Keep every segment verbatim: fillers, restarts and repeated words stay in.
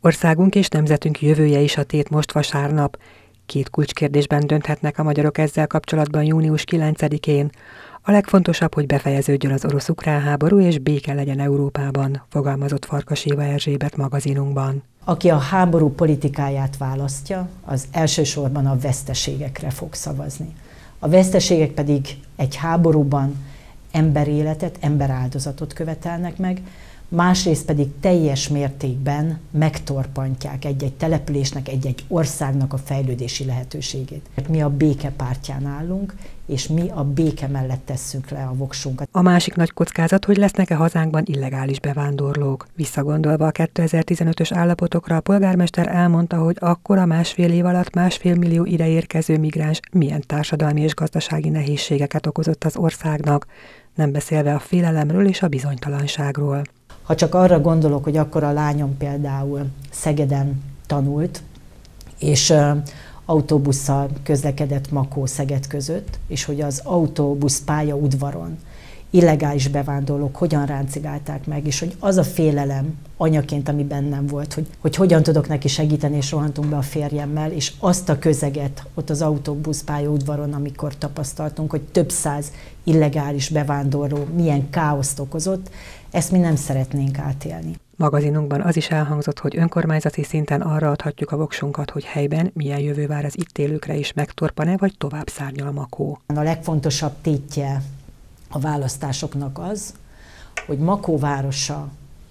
Országunk és nemzetünk jövője is a tét most vasárnap. Két kulcskérdésben dönthetnek a magyarok ezzel kapcsolatban június kilencedikén. A legfontosabb, hogy befejeződjön az orosz-ukrán háború és béke legyen Európában, fogalmazott Farkas Éva Erzsébet magazinunkban. Aki a háború politikáját választja, az elsősorban a veszteségekre fog szavazni. A veszteségek pedig egy háborúban emberéletet, emberáldozatot követelnek meg, másrészt pedig teljes mértékben megtorpantják egy-egy településnek, egy-egy országnak a fejlődési lehetőségét. Mi a béke pártján állunk, és mi a béke mellett tesszük le a voksunkat. A másik nagy kockázat, hogy lesznek-e hazánkban illegális bevándorlók. Visszagondolva a kétezer-tizenötös állapotokra, a polgármester elmondta, hogy akkor a másfél év alatt másfél millió ideérkező migráns milyen társadalmi és gazdasági nehézségeket okozott az országnak, nem beszélve a félelemről és a bizonytalanságról. Ha csak arra gondolok, hogy akkor a lányom például Szegeden tanult, és autóbusszal közlekedett Makó-Szeged között, és hogy az autóbusz pályaudvaron illegális bevándorlók hogyan ráncigálták meg, és hogy az a félelem anyaként, ami bennem volt, hogy, hogy hogyan tudok neki segíteni, és rohantunk be a férjemmel, és azt a közeget ott az autóbusz pályaudvaron, amikor tapasztaltunk, hogy több száz illegális bevándorló milyen káoszt okozott, ezt mi nem szeretnénk átélni. Magazinunkban az is elhangzott, hogy önkormányzati szinten arra adhatjuk a voksunkat, hogy helyben milyen jövő vár az itt élőkre is, megtorpan-e, vagy tovább szárnyal Makó. A legfontosabb tétje a választásoknak az, hogy Makó városa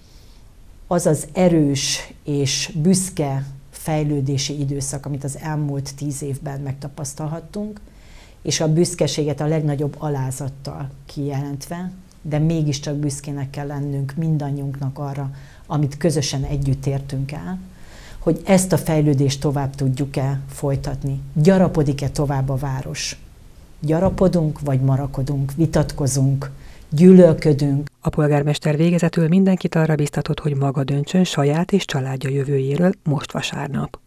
az az erős és büszke fejlődési időszak, amit az elmúlt tíz évben megtapasztalhattunk, és a büszkeséget a legnagyobb alázattal kijelentve, de mégiscsak büszkének kell lennünk mindannyiunknak arra, amit közösen együtt értünk el, hogy ezt a fejlődést tovább tudjuk-e folytatni. Gyarapodik-e tovább a város? Gyarapodunk, vagy marakodunk, vitatkozunk, gyűlölködünk. A polgármester végezetül mindenkit arra biztatott, hogy maga döntsön saját és családja jövőjéről most vasárnap.